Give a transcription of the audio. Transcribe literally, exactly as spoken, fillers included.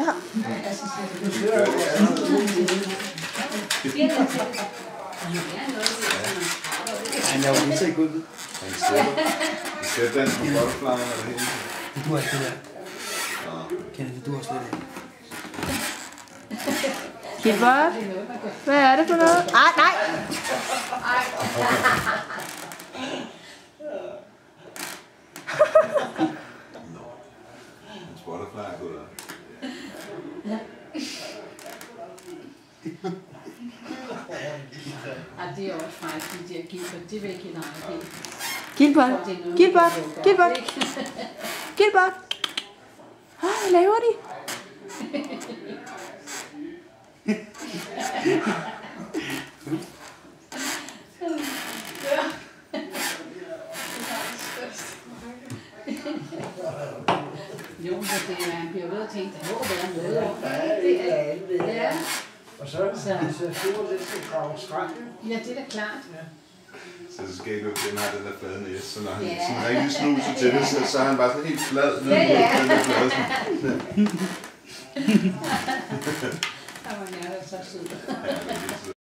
Ja. Han laver lige så i gulvet. Han sætter. Han sætter den på butterflyen eller hele. Det du også det der. Kenneth, det du også lidt af. Gilbert. Hvad er det for noget? Ej, nej! Hans butterfly er gået op. Ej, det er også faktisk de der Gilbert. Det vil ikke en anden del. Gilbert. Gilbert. Gilbert. Gilbert. Hvad laver de? Jo, men det er, man bliver ved at tænke, at hvor er noget om. Det er ja. Og så er det så store lidt til grave skræk. Ja, det er da klart. Så det skal ikke ud, den har den der flade næse, så når han ja. sådan rigtig snuser til det, så, så er han bare sådan helt flad ned ja, ja. den der flade. Der var nærmest så sød.